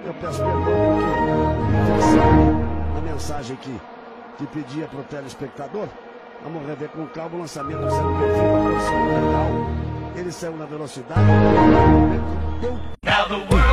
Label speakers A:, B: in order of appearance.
A: Eu peço perdão porque a mensagem que pedia para o telespectador. Vamos rever com calma o lançamento do Zé perfil da posição legal. Ele saiu na velocidade.
B: Now the world